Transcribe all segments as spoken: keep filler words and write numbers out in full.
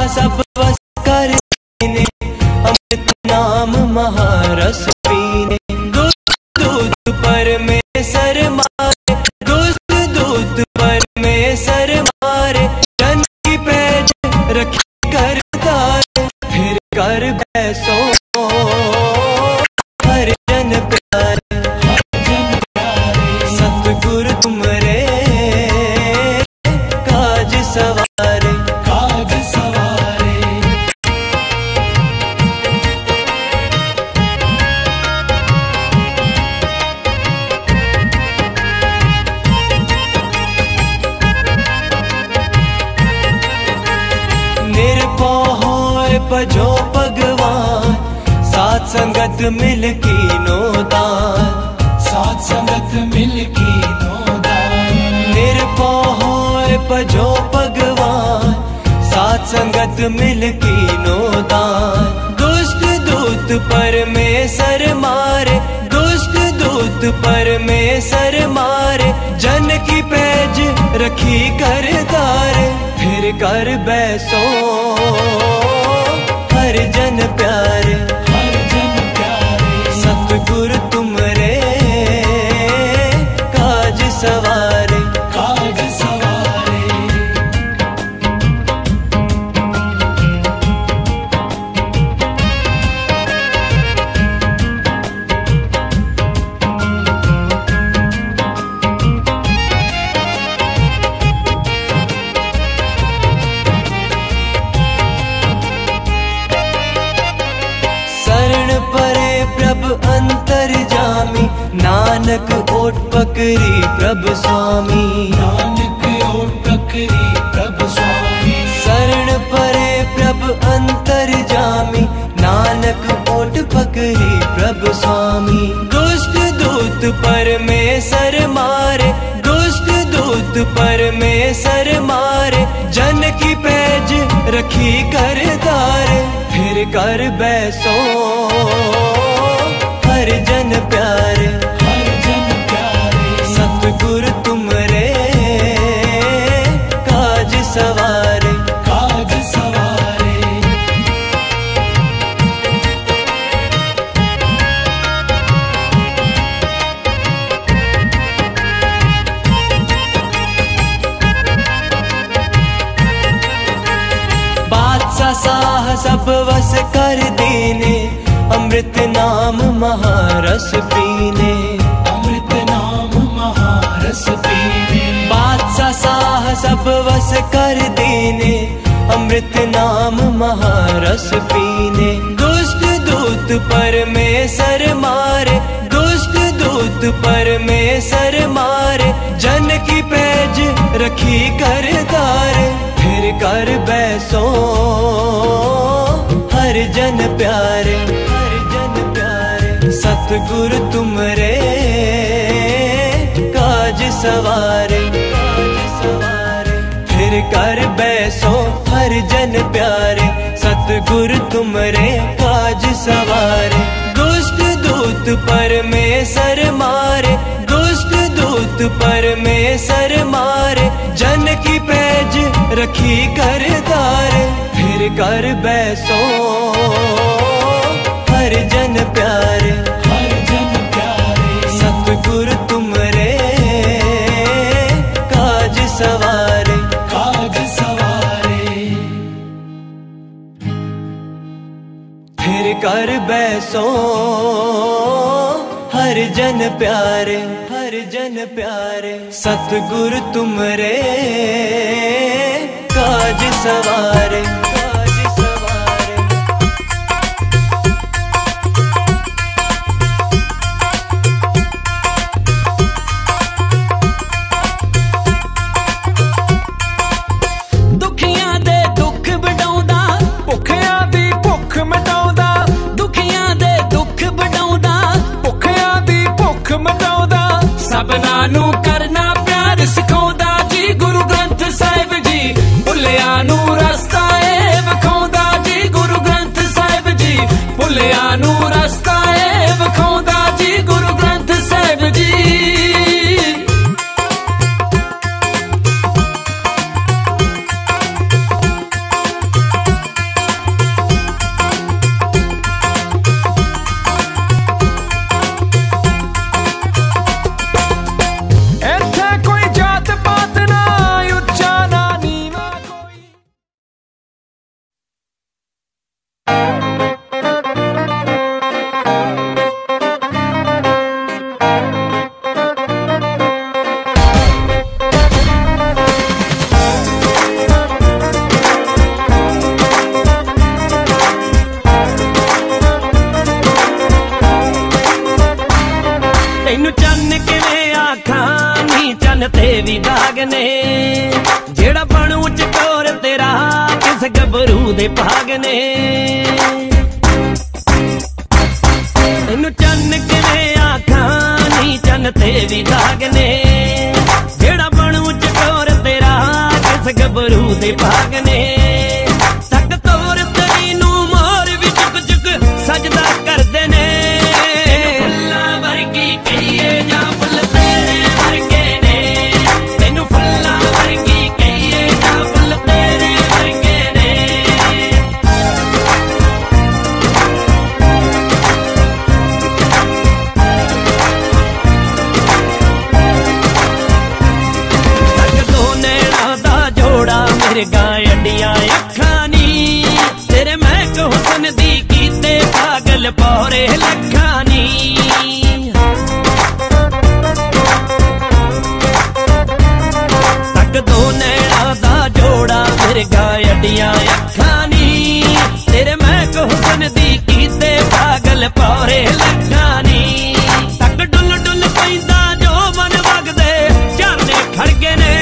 सब बस कर दीने, अमृत नाम महारस पीने। दुष्ट दूत पर में सर मारे, दुष्ट दूत पर में सर मारे, जन की पैज रखी कर तारे, फिर कर बैसो हर जन प्यारे। सतगुरु तुमरे काज सवारे, काज सवारे। निर्भय होए भजो भगवान, साथ संगत मिल कीनो दान, साथ संगत मिल कीनो दान। निर्भय होए भजो भगवान, साथ संगत मिल कीनो दान। दुष्ट दूत पर में सर मारे, दुष्ट दूत पर में सर मारे, जन की पैज रखी कर तारे, फिर कर बैसो हर जन प्यारे, हर जन प्यारे। सतगुरु तुमरे काज सवारे, काज सवारे। प्रभ अंतर जामी, नानक ओट पकड़ी प्रभु स्वामी, नानक ओट पकड़ी प्रभु स्वामी। शरण परे प्रभु अंतर जामी, नानक ओट पकड़ी प्रभु स्वामी। दुष्ट दूत पर में सर मारे, दुष्ट दूत पर में सर मारे, जन की पैज रखी कर तारे, फिर कर बैसो हर जन प्यारे, हर जन प्यारे। सतगुरु तुमरे काज सवारे, काज सवारे। बादशाह साह सब वस कर देने, अमृत नाम महारस पीने, अमृत नाम महारस पीने। बादशाह साह सब वस कर देने, अमृत नाम महारस पीने। दुष्ट दूत पर में सर मारे, दुष्ट दूत पर में सर मारे, जन की पैज रखी कर तारे, फिर कर बैसो हर जन प्यारे, हर जन प्यारे। सतगुरु तुमरे काज सवारे, काज सवारे। फिर कर बैसो हर जन प्यारे, सतगुरु तुमरे काज सवारे। दुष्ट दूत पर में सर मारे, दुष्ट दूत पर में सर मारे, जन की पैज रखी कर तारे, फिर कर बैसो हर जन प्यारे, हर जन प्यारे। सतगुरु तुमरे काज सवारे, काज सवारे। फिर कर बैसो हर जन प्यारे, हर जन प्यारे। सतगुरु तुमरे काज सवारे, काज सवारे। दुखियां दे दुख वडाउंदा, भुखियां दी भुख मिटाउंदा। दुखियां दे दुख वडाउंदा, भुखियां दी भुख मिटाउंदा। सबना नू करना प्यार सिखाउंदा जी गुरु ग्रंथ साहिब जी। भुलिया नू रस्ता ए विखाउंदा जी गुरु ग्रंथ साहिब जी। भुलिया नू रस्ता ए विखाउंदा जी गुरु ग्रंथ साहिब जी। जेड़ा बनू चकोर तेरा किस गबरू दे भाग ने। तेनू चन्न किवें आखां नी चन्न ते भी दाग ने। जेड़ा बनू चकोर तेरा किस गबरू दे भाग ने। तक तोर तेरी नू मोर भी चुक चुक सजदा करदे ने। फुल्लां वर्गी कहिए जां फुल तेरे वर्गे ने। तेनू फुल्लां वर्गी कहिए जां फुल तेरे वर्गे ने। मेरे गाय अड्डियां अखां नी तेरे महक हुसन दी कीते पागल पौरे लखां नी। तक दो नैना दा जोड़ा मेरे गाय अड्डियां अखां नी तेरे महक हुसन दी कीते पागल पौरे लखां नी। तक डुल डुल पैंदा जो मन वगदे झरने खड़गे ने।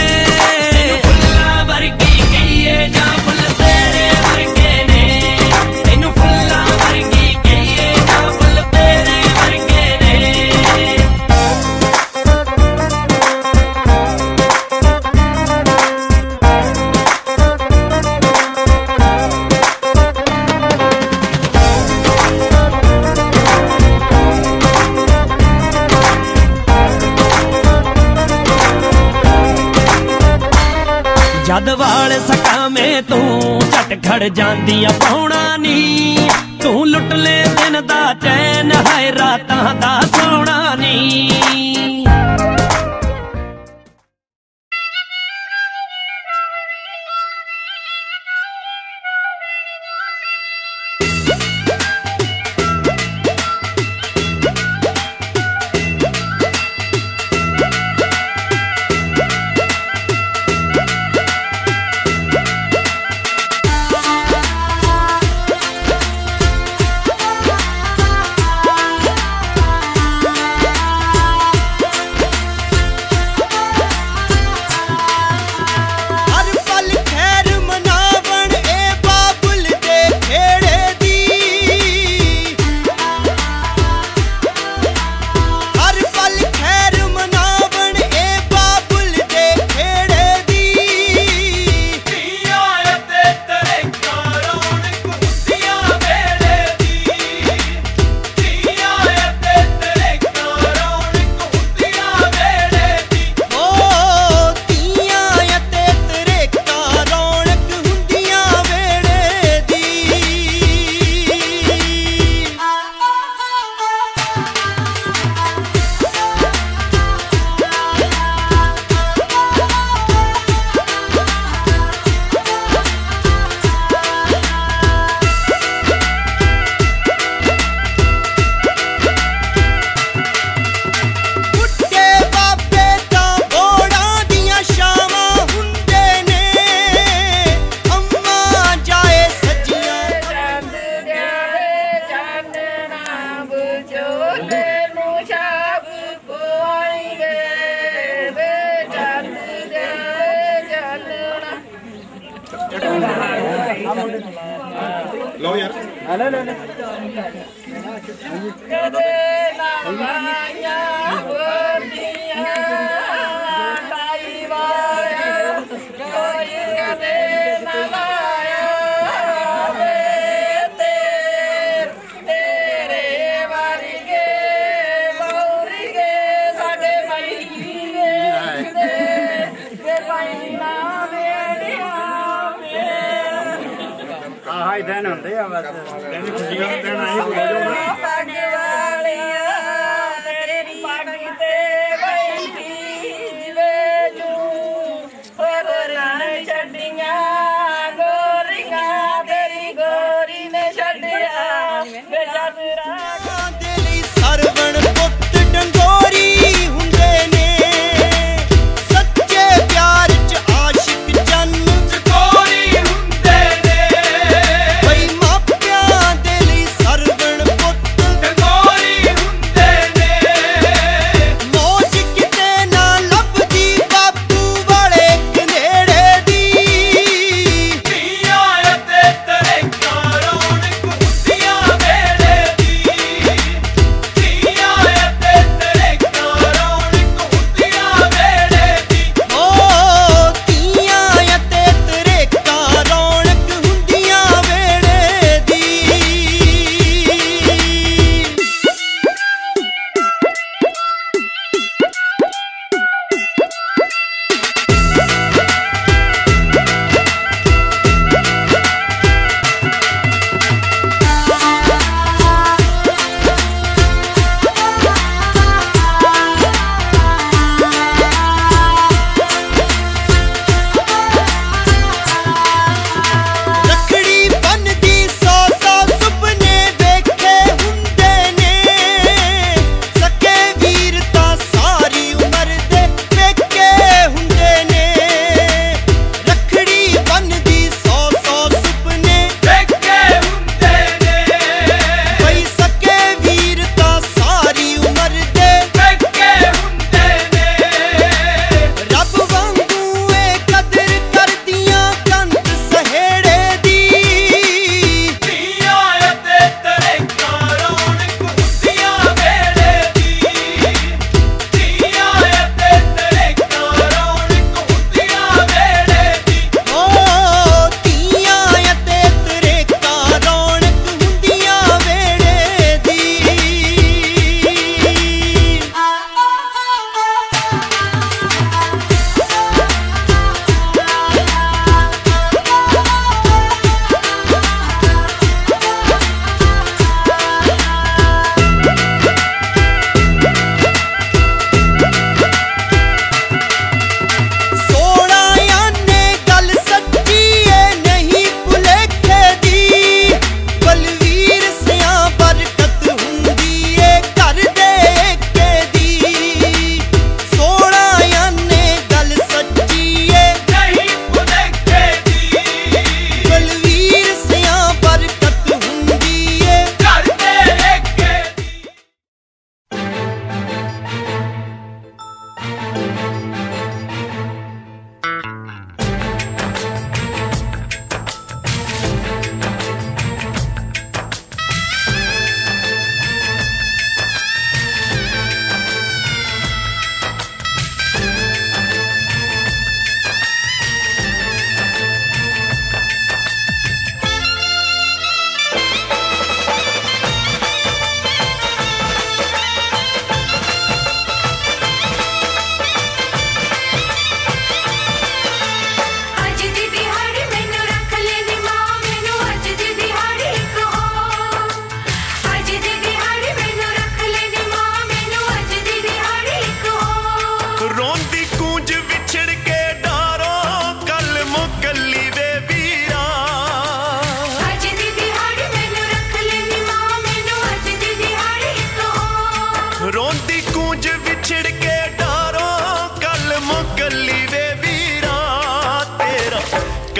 जद वाल सका में तू झट खड़ जांदी पौना नी। तू लुट ले दिन दा चैन है रातां दा सोना नी। लो यार ले ले ले दिन होंगे खुशियां दिन आई पुत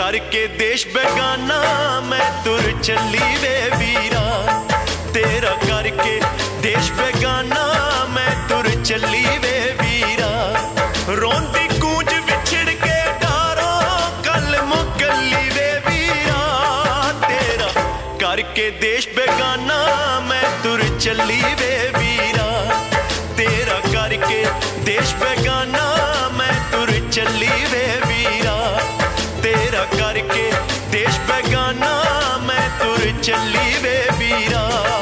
करके देश बेगाना मैं तुर चली वे वीरा, तेरा करके देश बेगाना मैं तुर चली वे वीरा। रोंदी गूंज बिछड़ के डारो कल मुकली वे वीरा, तेरा करके देश बेगाना मैं तुर चली वे वीरा, तेरा करके देश बेगाना मैं तुर चली वे वीरा, तेरा करके देश बेगाना मैं तुर चली वे वीरा।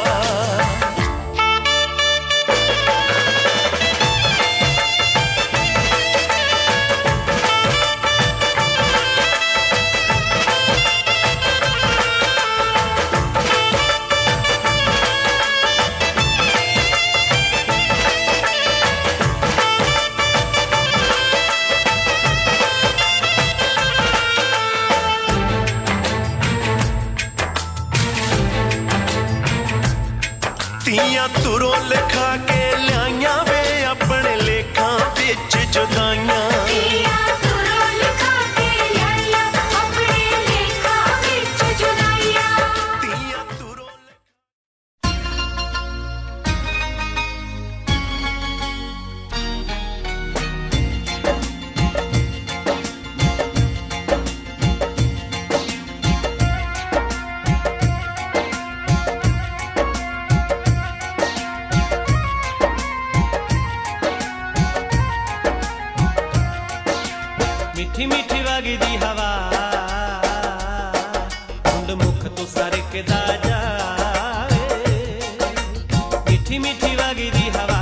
तियां तुरों लिखा के लियाइया वे अपने लेखा बिच जुदाइयां, तियां तुरों लिखा के लियाइया अपने लेखा बिच जुदाइयां, तियां तुरों मीठी मीठी वगदी हवा मुंड मुख तो सरकदा जावे, मीठी मीठी वगदी हवा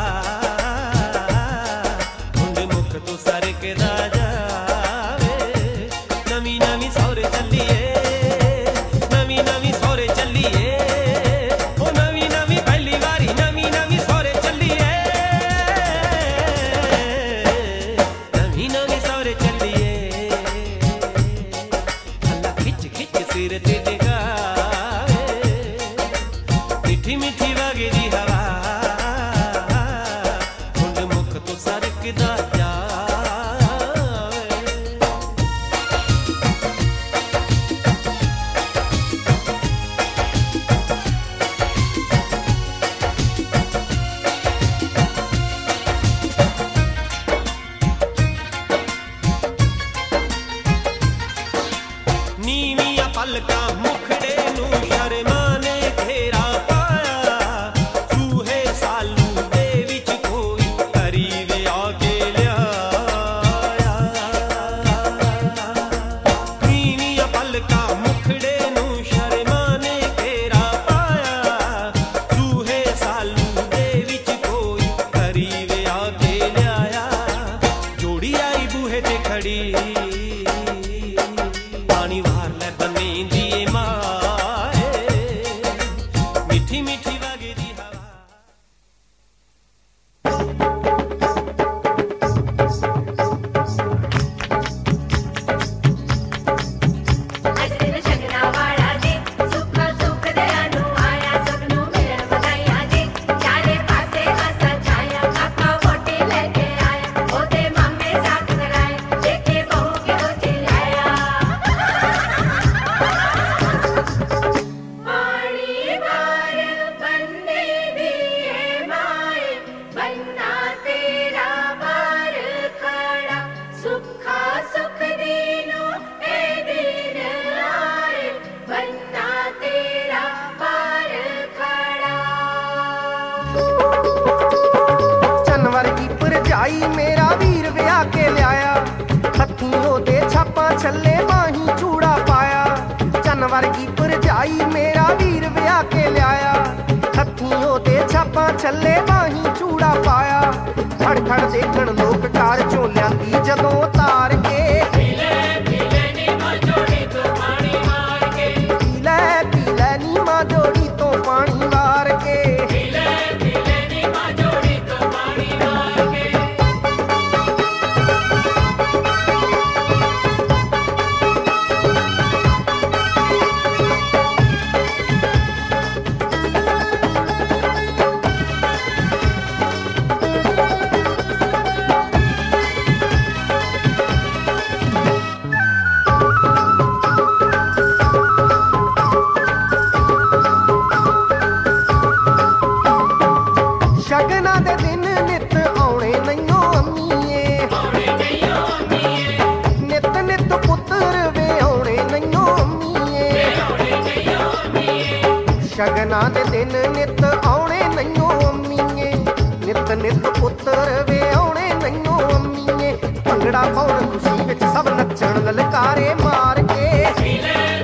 मुंड मुख तो सरकदा जावे। नवी नवी सौरे चलिए, नवी नवी सौरे चलिए, ओ नवी नवी पहली बारी नवी नवी सौरे चलिए, नवी नवी सौरे चलिए, सिर ते जगावे। मीठी मीठी वगदी हवा मुंड मुख तो सरकदा जावे। नीवियां पलका मुखड़े नू शर्मा ने घेरा पाया, सूहे सालू दे विच कोई करीब आके लियाया। नीवियां पलका मुखड़े नू शर्मा ने घेरा पाया, सूहे सालू दे विच कोई करीब आके लियाया। जोड़ी आई बूहे ते खड़ी पानी वार ले बने दिए माए, मीठी मीठी वगदी हवा। अज दिन शगना वाला जी, सुख सुख दयानु आया, सबनू मिलन बधाइयां जी, चारे पासे हसा छाया, काका वोटी लेके आया, ओदे मामे साथ कराए, देखे बहू के हो चिल्लाया। पानी वार बंदे दिए माए, बन्ना तेरा वार खड़ा, सुखा सुख दीनो ए दिन आए, बन्ना तेरा वार खड़ा। जनवर की परजाई मेरा वीर विआह के लियाया, हत्थियों दे छापा छल्ले माही चूड़ा पाया। जनवर की परजाई मेरा वीर विआह के लियाया, हत्थियों दे छापा छल्ले माही चूड़ा पाया। खड़ खड़ देखण लोक कार चों लियांदी जदों तार के, पीले पीले नी मां जोड़ी तो पानी मार के, पीले पीले नी मां जोड़ी तो पानी मार के, पीले पीले नी मां जोड़ी तो पानी मार के। पुत्र वे आने नैयो अम्मीए शगना दे दिन नित आने नैयो अम्मीए नित नित पुत्र वे आने नैयो अम्मीए भंगड़ा पाउण खुशी विच सब नच्चण ललकारे मार के